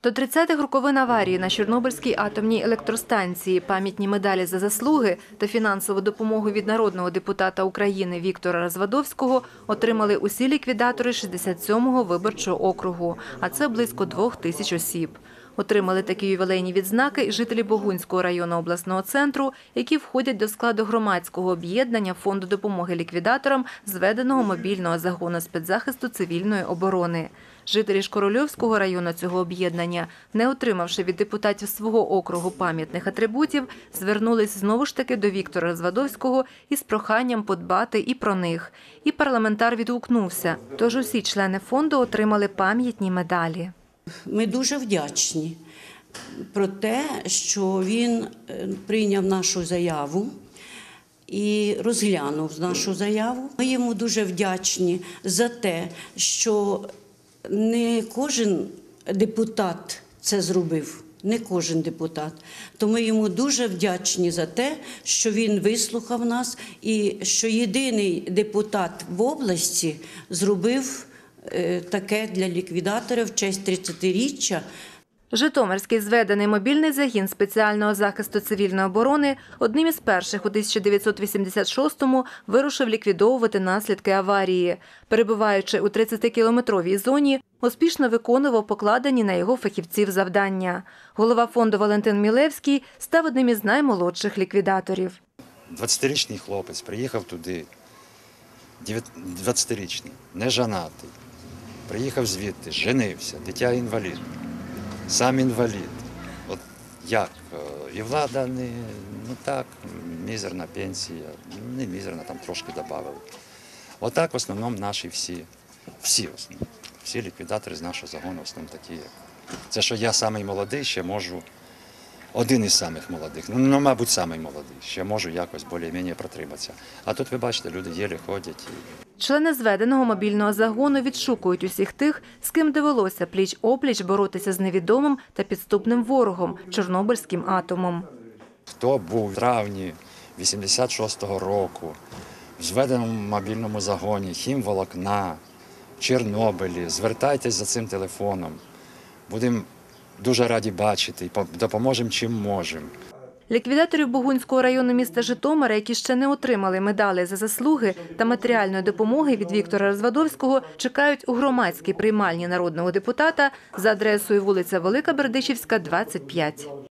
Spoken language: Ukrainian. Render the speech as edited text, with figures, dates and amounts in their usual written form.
До 30-х роковин аварії на Чорнобильській атомній електростанції пам'ятні медалі за заслуги та фінансову допомогу від народного депутата України Віктора Развадовського отримали усі ліквідатори 67-го виборчого округу, а це близько 2000 осіб. Отримали такі ювілейні відзнаки і жителі Богунського району обласного центру, які входять до складу громадського об'єднання Фонду допомоги ліквідаторам зведеного мобільного загону спецзахисту цивільної оборони. Жителі ж Корольовського району цього об'єднання, не отримавши від депутатів свого округу пам'ятних атрибутів, звернулись знову ж таки до Віктора Развадовського із проханням подбати і про них. І парламентар відгукнувся, тож усі члени фонду отримали пам'ятні медалі. Ми дуже вдячні про те, що він прийняв нашу заяву і розглянув нашу заяву. Ми йому дуже вдячні за те, що не кожен депутат це зробив, не кожен депутат. То ми йому дуже вдячні за те, що він вислухав нас і що єдиний депутат в області зробив таке для ліквідаторів в честь 30-річчя. Житомирський зведений мобільний загін спеціального захисту цивільної оборони одним із перших у 1986-му вирушив ліквідовувати наслідки аварії. Перебуваючи у 30-кілометровій зоні, успішно виконував покладені на його фахівців завдання. Голова фонду Валентин Мілевський став одним із наймолодших ліквідаторів. 20-річний хлопець приїхав туди, 20-річний, не женатий. Приїхав звідти, женився, дитя інвалід. Сам інвалід. От як? І влада не так, мізерна пенсія, не мізерна, там трошки додали. Отак в основному наші всі ліквідатори з нашого загону в основному такі. Це що я самий молодий, ще можу, один із самих молодих, ну мабуть, самий молодий, ще можу якось більш-менш протриматися. А тут ви бачите, люди єлі ходять. Члени зведеного мобільного загону відшукують усіх тих, з ким довелося пліч-опліч боротися з невідомим та підступним ворогом – Чорнобильським атомом. Хто був в травні 86-го року в зведеному мобільному загоні хімволокна, Чорнобилі, звертайтесь за цим телефоном. Будемо дуже раді бачити і допоможемо чим можемо. Ліквідаторів Богунського району міста Житомира, які ще не отримали медалі за заслуги та матеріальної допомоги від Віктора Развадовського, чекають у громадській приймальні народного депутата за адресою вулиця Велика Бердичівська, 25.